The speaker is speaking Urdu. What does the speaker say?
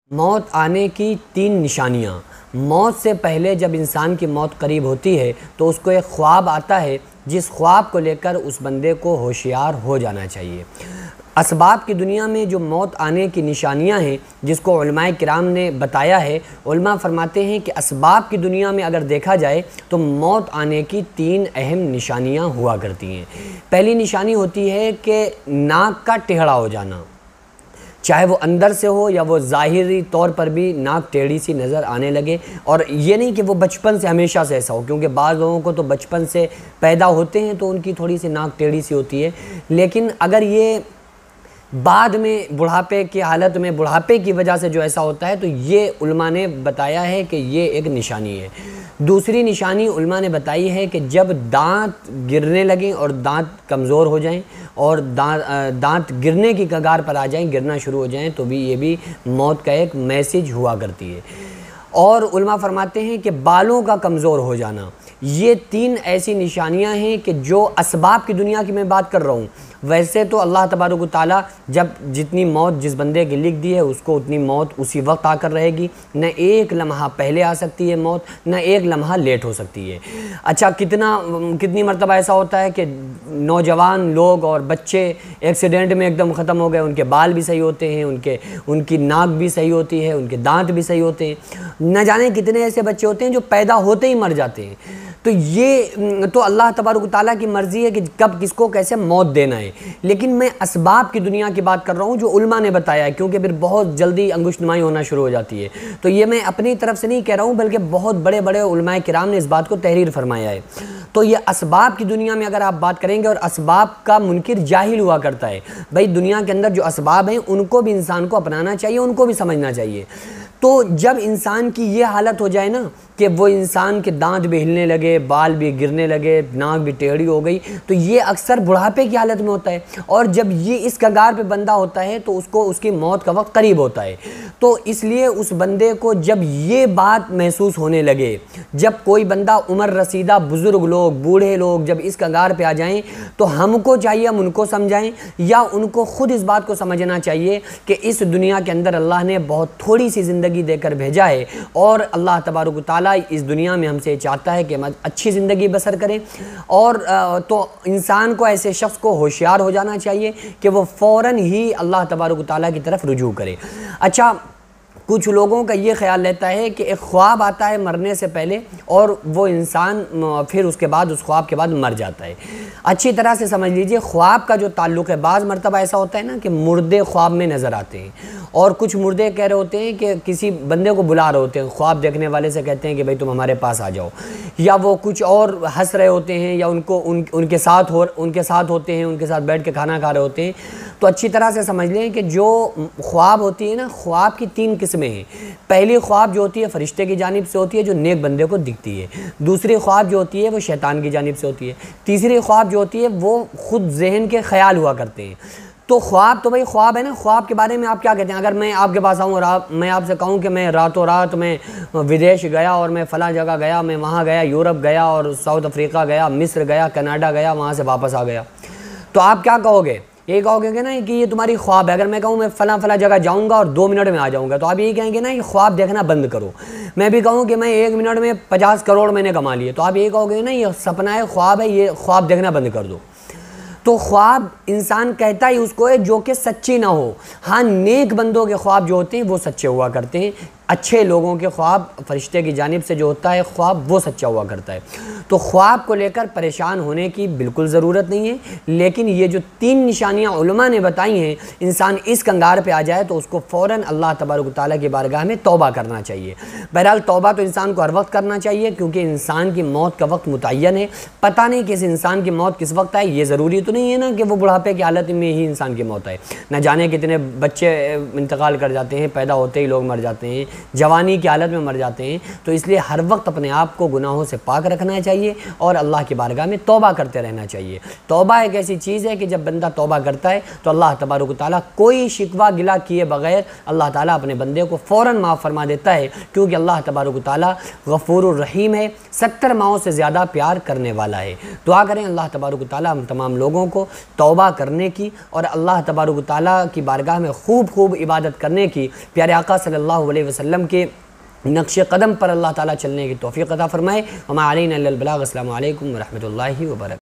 موت آنے کی 3 نشانیاں۔ موت سے پہلے جب انسان کی موت قریب ہوتی ہے تو اس کو ایک خواب آتا ہے، جس خواب کو لے کر اس بندے کو ہوشیار ہو جانا چاہیے۔ اسباب کی دنیا میں جو موت آنے کی نشانیاں ہیں، جس کو علماء کرام نے بتایا ہے، علماء فرماتے ہیں کہ اسباب کی دنیا میں اگر دیکھا جائے تو موت آنے کی 3 اہم نشانیاں ہوا کرتی ہیں۔ پہلی نشانی ہوتی ہے کہ ناک کا ٹیڑھا ہو جانا، چاہے وہ اندر سے ہو یا وہ ظاہری طور پر بھی ناک ٹیڑھی سی نظر آنے لگے، اور یہ نہیں کہ وہ بچپن سے ہمیشہ سے ایسا ہو، کیونکہ بعض لوگوں کو تو بچپن سے پیدا ہوتے ہیں تو ان کی تھوڑی سی ناک ٹیڑھی سی ہوتی ہے، لیکن اگر یہ بعد میں بڑھاپے کی حالت میں بڑھاپے کی وجہ سے جو ایسا ہوتا ہے تو یہ علماء نے بتایا ہے کہ یہ ایک نشانی ہے۔ دوسری نشانی علماء نے بتائی ہے کہ جب دانت گرنے لگیں اور دانت کمزور ہو جائیں اور دانت گرنے کی کگار پر آ جائیں، گرنا شروع ہو جائیں، تو بھی یہ بھی موت کا ایک میسج ہوا کرتی ہے۔ اور علماء فرماتے ہیں کہ بالوں کا کمزور ہو جانا، یہ 3 ایسی نشانیاں ہیں کہ جو اسباب کی دنیا کی میں بات کر رہا ہوں۔ ویسے تو اللہ تبارک و تعالیٰ جب جتنی موت جس بندے کی لکھ دی ہے اس کو اتنی موت اسی وقت آ کر رہے گی، نہ ایک لمحہ پہلے آ سکتی ہے موت، نہ ایک لمحہ لیٹ ہو سکتی ہے۔ اچھا، کتنی مرتبہ ایسا ہوتا ہے کہ نوجوان لوگ اور بچے ایکسیڈنٹ میں ایک دم ختم ہو گئے، ان کے بال بھی صحیح ہوتے ہیں، ان کی ناک بھی صحیح ہوتی ہے، ان کے دانت بھی صحیح ہوتے ہیں، نہ جانے کتنے ایسے بچے ہوتے ہیں جو پیدا ہوتے ہی مر جاتے ہیں۔ تو یہ تو اللہ تبارک و تعالیٰ کی مرضی ہے کہ کب کس کو کیسے موت دینا ہے، لیکن میں اسباب کی دنیا کی بات کر رہا ہوں جو علماء نے بتایا ہے، کیونکہ پھر بہت جلدی انگشت نمائی ہونا شروع ہو جاتی ہے۔ تو یہ میں اپنی طرف سے نہیں کہہ رہا ہوں، بلکہ بہت بڑے بڑے علماء کرام نے اس بات کو تحریر فرمایا ہے۔ تو یہ اسباب کی دنیا میں اگر آپ بات کریں گے، اور اسباب کا منکر جاہل ہوا کرتا ہے، بھائی دنیا کے اندر جو اسباب ہیں ان کو بھی انسان کو اپنانا چاہیے، ان کو بھی سمجھنا چاہیے۔ تو جب انسان کی یہ حالت ہو جائے نا کہ وہ انسان کے دانت بھی ہلنے لگے، بال بھی گرنے لگے، ناک بھی ٹیڑھی ہو گئی، تو یہ اکثر بڑھاپے کی حالت میں ہوتا ہے، اور جب یہ اس کگار پہ بندہ ہوتا ہے تو اس کی موت کا وقت قریب ہوتا ہے۔ تو اس لیے اس بندے کو جب یہ بات محسوس ہونے لگے، جب کوئی بندہ عمر رسیدہ بزرگ لوگ، بوڑھے لوگ جب اس کگار پہ آ جائیں، تو ہم کو چاہیے ہم ان کو سمجھائیں، یا ان کو خود اس بات کو سمجھنا چاہیے کہ اس دنیا کے اندر اللہ نے بہت تھوڑی سی زندگی دے کر بھیجا ہے، اور اللہ تبارک و تعالیٰ اس دنیا میں ہم سے چاہتا ہے کہ ہم اچھی زندگی بسر کریں۔ اور تو انسان کو ایسے شخص کو ہوشیار ہو جانا چاہیے کہ وہ فوراً ہی اللہ تبارک و تعالیٰ کی طرف رجوع کرے۔ اچھا، کچھ لوگوں کا یہ خیال رہتا ہے کہ ایک خواب آتا ہے مرنے سے پہلے، اور وہ انسان پھر اس کے بعد اس خواب کے بعد مر جاتا ہے۔ اچھی طرح سے سمجھ لیجئے، خواب کا جو تعلق ہے، بعض مرتبہ ایسا ہوتا ہے نا کہ مردے خواب میں نظر آتے ہیں، اور کچھ مردے کہہ رہے ہوتے ہیں کہ کسی بندے کو بلا رہے ہوتے ہیں، خواب دیکھنے والے سے کہتے ہیں کہ بھائی تم ہمارے پاس آ جاؤ، یا وہ کچھ اور ہنس رہے ہوتے ہیں، یا ان کے ساتھ ہوتے ہیں، ان کے ساتھ بیٹھ کے کھانا کھا رہے ہوتے ہیں۔ تو اچھی طرح سے سمجھ لیں کہ جو خواب ہوتی ہے نا، خواب کی 3 قسمیں ہیں۔ پہلی خواب جو ہوتی ہے فرشتے کی جانب سے ہوتی ہے، جو نیک بندے کو دکھتی ہے۔ دوسری خواب جو ہوتی ہے وہ شیطان کی جانب سے ہوتی ہے۔ تیسری خواب جو ہوتی ہے وہ خود ذہن کے خیال ہوا کرتے ہیں۔ تو خواب تو بھائی خواب ہے نا، خواب کے بارے میں آپ کیا کہتے ہیں؟ اگر میں آپ کے پاس آؤں اور میں آپ سے کہوں کہ میں راتوں رات میں ودیش گیا، اور میں فلاں جگہ گیا، میں وہاں گیا، یورپ گیا، اور ساؤتھ افریقہ گیا، مصر گیا، کینیڈا گیا، وہاں سے واپس آ گیا، تو آپ کیا کہو گے؟ یہ کہو گے کہ نا کہ یہ تمہاری خواب ہے۔ اگر میں کہوں میں فلاں جگہ جاؤں گا اور 2 منٹ میں آ جاؤں گا، تو آپ یہی کہیں گے نا کہ خواب دیکھنا بند کرو۔ میں بھی کہوں کہ میں 1 منٹ میں 50 کروڑ میں نے کما لیے، تو آپ یہی کہو گے نا یہ سپنا ہے، خواب ہے، یہ خواب دیکھنا بند کر دو۔ تو خواب انسان کہتا ہی اس کو ہے جو کہ سچی نہ ہو۔ ہاں، نیک بندوں کے خواب جو ہوتے ہیں وہ سچے ہوا کرتے ہیں، اچھے لوگوں کے خواب فرشتے کی جانب سے جو ہوتا ہے خواب وہ سچا ہوا کرتا ہے۔ تو خواب کو لے کر پریشان ہونے کی بالکل ضرورت نہیں ہے، لیکن یہ جو 3 نشانیاں علماء نے بتائی ہیں، انسان اس کنگار پہ آ جائے تو اس کو فوراً اللہ تبارک و تعالیٰ کی بارگاہ میں توبہ کرنا چاہیے۔ بہرحال توبہ تو انسان کو ہر وقت کرنا چاہیے، کیونکہ انسان کی موت کا وقت متعین ہے۔ پتہ نہیں کس انسان کی موت کس وقت آئے، یہ ضروری تو نہیں ہے نا کہ وہ بڑھاپے کی حالت میں ہی انسان کی موت آئے۔ نہ جانے کتنے بچے انتقال کر جاتے ہیں، پیدا ہوتے ہی لوگ مر جاتے ہیں، جوانی کی حالت میں مر جاتے ہیں۔ تو اس لیے ہر وقت اپنے آپ کو گناہوں سے پاک رکھنا چاہیے اور اللہ کی بارگاہ میں توبہ کرتے رہنا چاہیے۔ توبہ ایک ایسی چیز ہے کہ جب بندہ توبہ کرتا ہے تو اللہ تبارک و تعالیٰ کوئی شکوہ گلہ کیے بغیر اللہ تعالیٰ اپنے بندے کو فوراً معاف فرما دیتا ہے، کیونکہ اللہ تبارک و تعالیٰ غفور الرحیم ہے، 70 ماؤں سے زیادہ پیار کرنے والا ہے۔ دعا کریں اللہ تبارک و تعالیٰ ہم تمام لوگوں کو توبہ کرنے کی اور اللہ تبارک و تعالیٰ کی بارگاہ میں خوب عبادت کرنے کی، پیارے آقا صلی اللہ علیہ وسلم کے نقش قدم پر اللہ تعالیٰ چلنے کی توفیق عطا فرمائے۔ وما علینا الا البلاغ۔ السلام علیکم ورحمۃ اللہ وبرکاتہ۔